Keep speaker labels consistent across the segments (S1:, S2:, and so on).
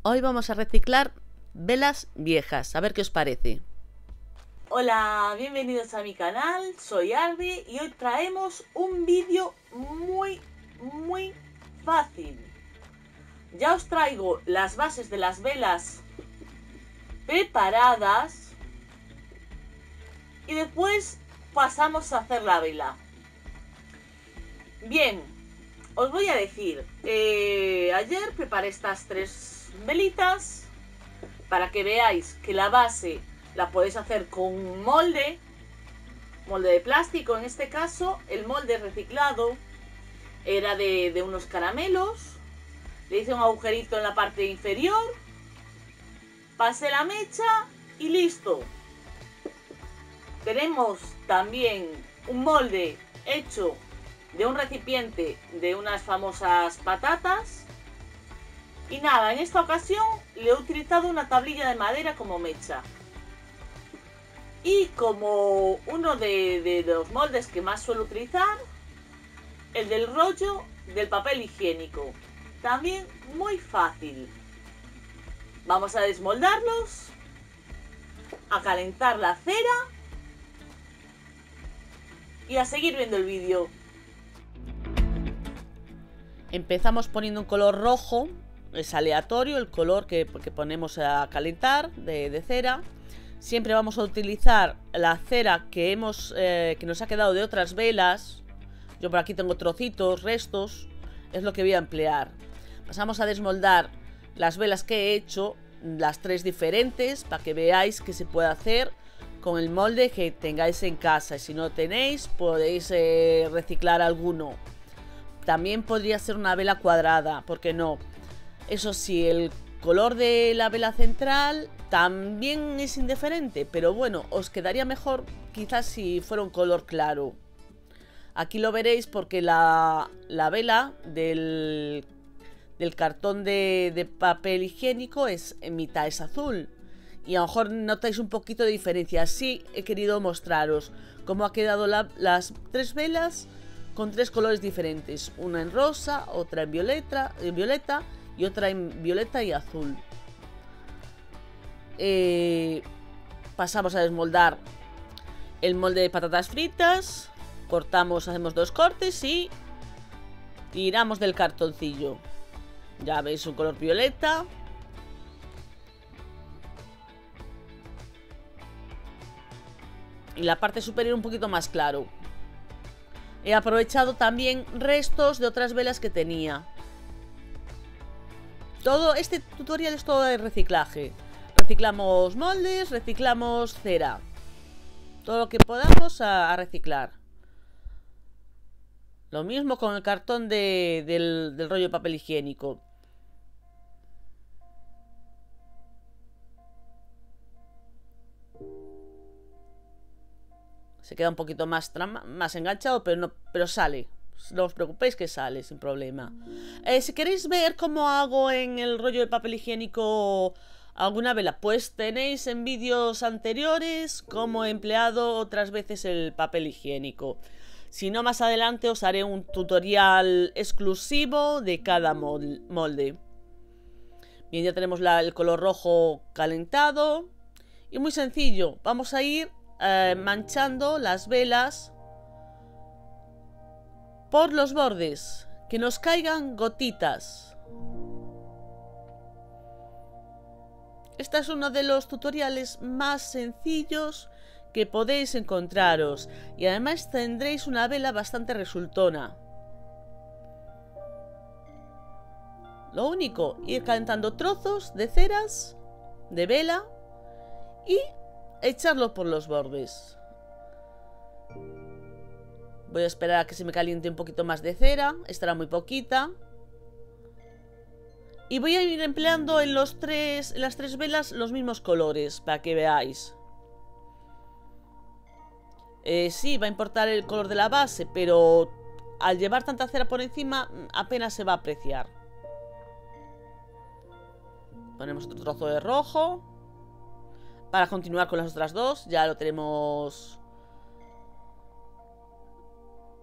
S1: Hoy vamos a reciclar velas viejas, a ver qué os parece.
S2: Hola, bienvenidos a mi canal, soy Arby y hoy traemos un vídeo muy fácil. Ya os traigo las bases de las velas preparadas y después pasamos a hacer la vela. Bien, os voy a decir, ayer preparé estas 3 velitas para que veáis que la base la podéis hacer con molde de plástico. En este caso el molde reciclado era de unos caramelos. Le hice un agujerito en la parte inferior, pasé la mecha y listo. Tenemos también un molde hecho de un recipiente de unas famosas patatas. Y nada, en esta ocasión le he utilizado una tablilla de madera como mecha. Y como uno de los moldes que más suelo utilizar, el del rollo del papel higiénico. También muy fácil. Vamos a desmoldarlos, a calentar la cera y a seguir viendo el vídeo.
S1: Empezamos poniendo un color rojo, es aleatorio el color que ponemos a calentar de cera. Siempre vamos a utilizar la cera que nos ha quedado de otras velas. Yo por aquí tengo trocitos, restos, es lo que voy a emplear. Pasamos a desmoldar las velas que he hecho, las 3 diferentes, para que veáis que se puede hacer con el molde que tengáis en casa. Y si no tenéis, podéis reciclar alguno. También podría ser una vela cuadrada, ¿por qué no? Eso sí, el color de la vela central también es indiferente, pero bueno, os quedaría mejor quizás si fuera un color claro. Aquí lo veréis porque la vela del cartón de papel higiénico es en mitad es azul. Y a lo mejor notáis un poquito de diferencia. Así he querido mostraros cómo ha quedado las 3 velas con 3 colores diferentes. Una en rosa, otra en violeta y otra en violeta y azul. Pasamos a desmoldar el molde de patatas fritas. Cortamos, hacemos 2 cortes y tiramos del cartoncillo. Ya veis un color violeta. Y la parte superior un poquito más claro. He aprovechado también restos de otras velas que tenía. Todo este tutorial es todo de reciclaje. Reciclamos moldes, reciclamos cera. Todo lo que podamos a reciclar. Lo mismo con el cartón del rollo de papel higiénico. Se queda un poquito más enganchado, pero sale. No os preocupéis que sale sin problema. Si queréis ver cómo hago en el rollo de papel higiénico alguna vela, pues tenéis en vídeos anteriores cómo he empleado otras veces el papel higiénico. Si no, más adelante os haré un tutorial exclusivo de cada molde. Bien, ya tenemos el color rojo calentado. Y muy sencillo, vamos a ir manchando las velas por los bordes, que nos caigan gotitas. Este es uno de los tutoriales más sencillos que podéis encontraros y además tendréis una vela bastante resultona. Lo único, ir calentando trozos de ceras, de vela y echarlo por los bordes. Voy a esperar a que se me caliente un poquito más de cera, estará muy poquita. Y voy a ir empleando en las 3 velas los mismos colores, para que veáis. Sí, va a importar el color de la base, pero al llevar tanta cera por encima apenas se va a apreciar. Ponemos otro trozo de rojo. Para continuar con las otras dos, ya lo tenemos...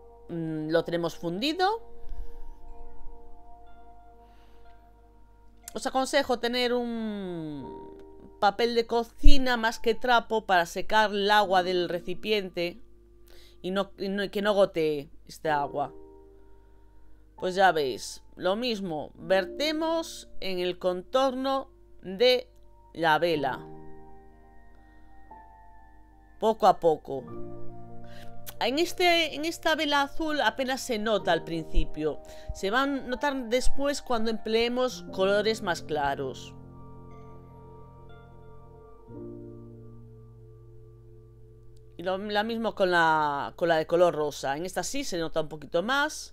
S1: Lo tenemos fundido. os aconsejo tener un papel de cocina más que trapo para secar el agua del recipiente y que no gotee este agua. Pues ya veis, lo mismo, vertemos en el contorno de la vela, poco a poco. En esta vela azul apenas se nota al principio, se va a notar después cuando empleemos colores más claros. Y lo mismo con la de color rosa, en esta sí se nota un poquito más.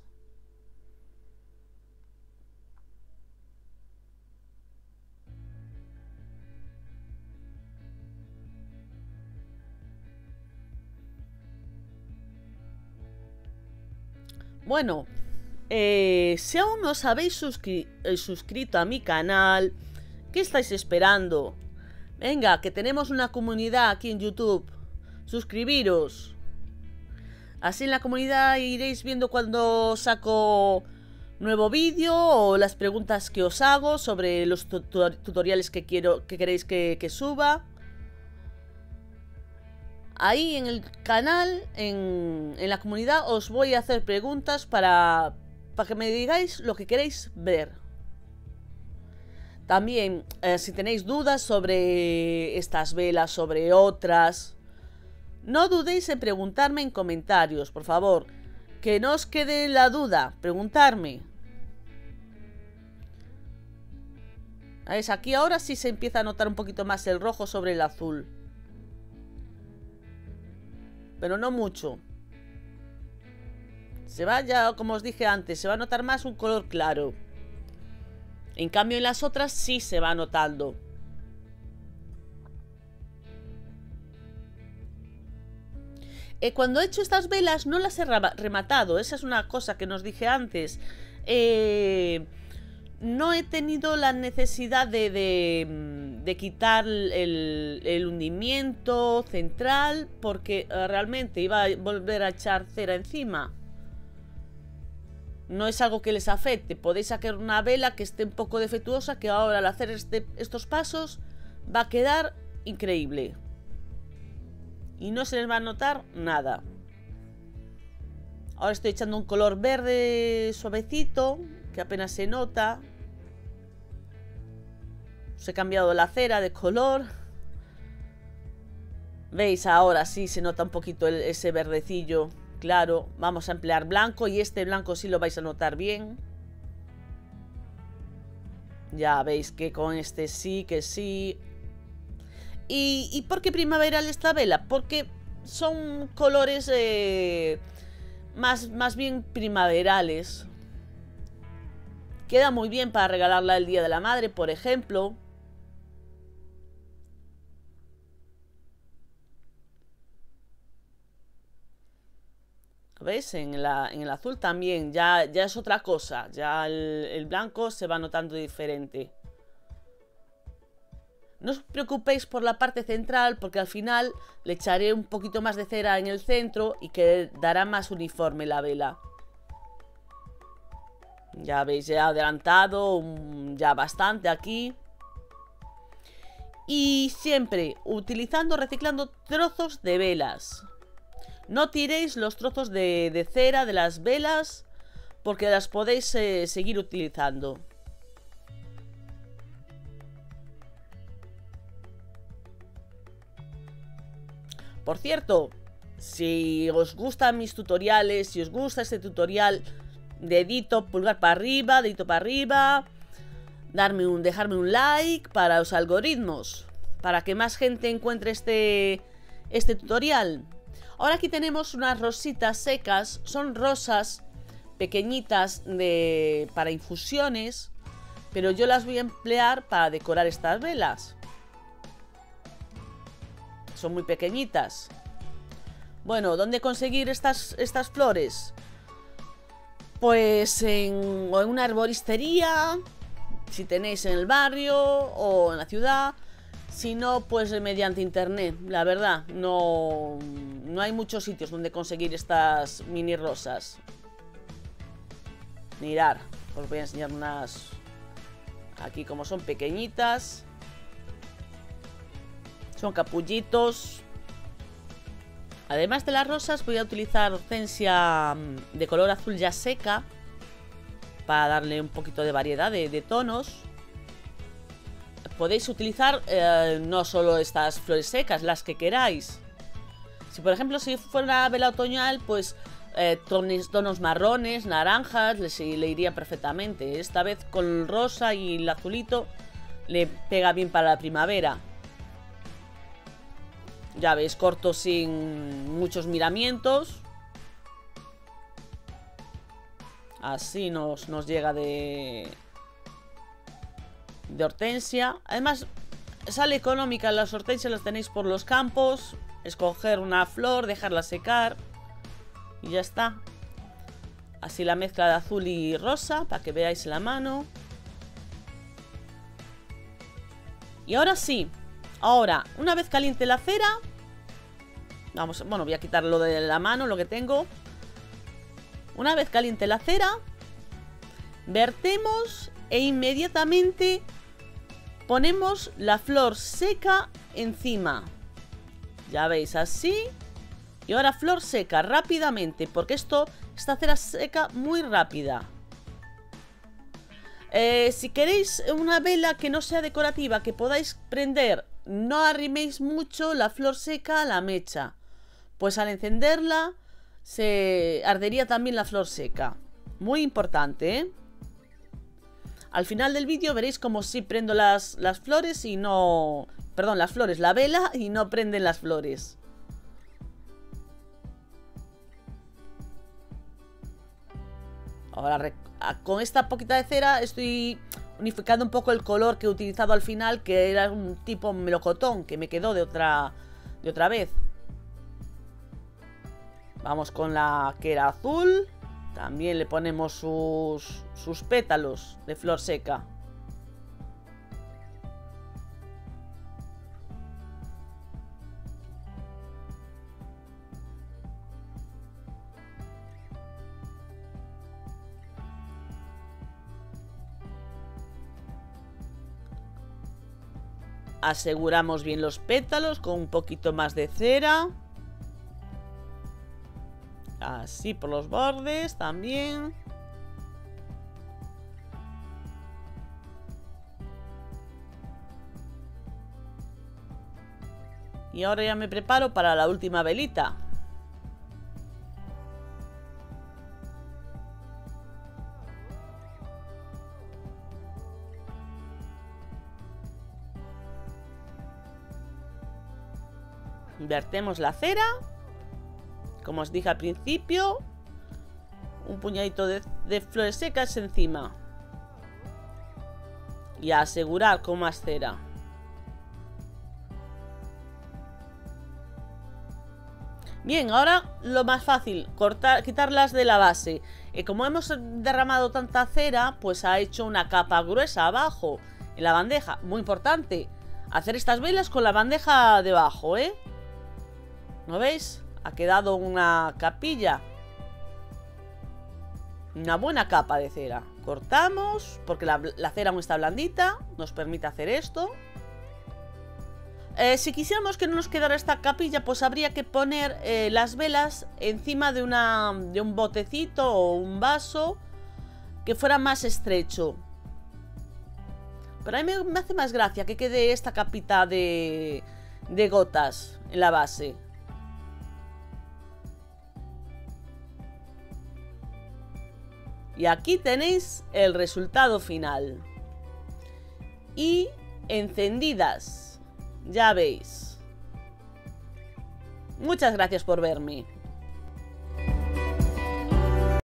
S1: Bueno, si aún no os habéis suscrito a mi canal, ¿qué estáis esperando? Venga, que tenemos una comunidad aquí en YouTube. Suscribiros. Así en la comunidad iréis viendo cuando saco nuevo vídeo o las preguntas que os hago sobre los tutoriales que queréis que suba. Ahí en el canal, en la comunidad, os voy a hacer preguntas para que me digáis lo que queréis ver. También, si tenéis dudas sobre estas velas, sobre otras, no dudéis en preguntarme en comentarios, por favor. Que no os quede la duda, preguntarme. ¿Veis? Aquí ahora sí se empieza a notar un poquito más el rojo sobre el azul. Pero no mucho. Se va ya, como os dije antes, se va a notar más un color claro. En cambio en las otras sí se va notando. Cuando he hecho estas velas no las he rematado. Esa es una cosa que nos dije antes. No he tenido la necesidad de quitar el hundimiento central porque realmente iba a volver a echar cera encima. No es algo que les afecte. Podéis sacar una vela que esté un poco defectuosa, que ahora al hacer estos pasos va a quedar increíble. Y no se les va a notar nada. Ahora estoy echando un color verde suavecito, que apenas se nota. Os he cambiado la cera de color. ¿Veis? Ahora sí se nota un poquito ese verdecillo. Claro, vamos a emplear blanco y este blanco sí lo vais a notar bien. Ya veis que con este sí, que sí. ¿Y por qué primaveral esta vela? Porque son colores más bien primaverales. Queda muy bien para regalarla el Día de la Madre, por ejemplo. ¿Veis? En el azul también ya es otra cosa. Ya el blanco se va notando diferente. No os preocupéis por la parte central, porque al final le echaré un poquito más de cera en el centro y que dará más uniforme la vela. Ya veis, ya he adelantado ya bastante aquí. Y siempre reciclando trozos de velas. No tiréis los trozos de cera de las velas, porque las podéis seguir utilizando. Por cierto, si os gustan mis tutoriales, si os gusta este tutorial, dedito, pulgar para arriba, dedito para arriba, dejarme un like para los algoritmos, para que más gente encuentre este tutorial. Ahora aquí tenemos unas rositas secas, son rosas pequeñitas para infusiones, pero yo las voy a emplear para decorar estas velas. Son muy pequeñitas. Bueno, ¿dónde conseguir estas flores? Pues en una arboristería, si tenéis en el barrio o en la ciudad. Si no, pues mediante internet. La verdad, no hay muchos sitios donde conseguir estas mini rosas. Mirad, os voy a enseñar unas Aquí como son pequeñitas, son capullitos. Además de las rosas voy a utilizar hortensia de color azul ya seca para darle un poquito de variedad de tonos. Podéis utilizar no solo estas flores secas, las que queráis. Si por ejemplo si fuera una vela otoñal, pues tonos marrones, naranjas, le iría perfectamente. Esta vez con el rosa y el azulito le pega bien para la primavera. Ya veis, corto sin muchos miramientos. Así nos llega de hortensia. Además, sale económica. Las hortensias las tenéis por los campos. Escoger una flor, dejarla secar y ya está. Así la mezcla de azul y rosa para que veáis la mano. Y ahora sí. Ahora, una vez caliente la cera, voy a quitar lo de la mano, lo que tengo. Una vez caliente la cera, vertemos e inmediatamente ponemos la flor seca encima. Ya veis, así. Y ahora flor seca rápidamente, porque esta cera seca muy rápida. Si queréis una vela que no sea decorativa, que podáis prender, no arriméis mucho la flor seca a la mecha, pues al encenderla se ardería también la flor seca. Muy importante, ¿eh? Al final del vídeo veréis como si prendo las flores y no... Perdón, las flores, la vela y no prenden las flores. Ahora con esta poquita de cera estoy unificando un poco el color que he utilizado al final, que era un tipo melocotón que me quedó de otra vez. Vamos con la que era azul. También le ponemos sus pétalos de flor seca. Aseguramos bien los pétalos con un poquito más de cera. Así por los bordes también. Y ahora ya me preparo para la última velita. Vertemos la cera. Como os dije al principio, un puñadito de flores secas encima. Y a asegurar con más cera. Bien, ahora lo más fácil, quitarlas de la base. Como hemos derramado tanta cera, pues ha hecho una capa gruesa abajo en la bandeja. Muy importante, hacer estas velas con la bandeja debajo, ¿eh? ¿No veis? Ha quedado una capilla. Una buena capa de cera. Cortamos, porque la cera aún está blandita. Nos permite hacer esto. Si quisiéramos que no nos quedara esta capilla, pues habría que poner las velas encima de un botecito o un vaso que fuera más estrecho. Pero a mí me hace más gracia que quede esta capita de gotas en la base. Y aquí tenéis el resultado final. Y encendidas. Ya veis. Muchas gracias por verme.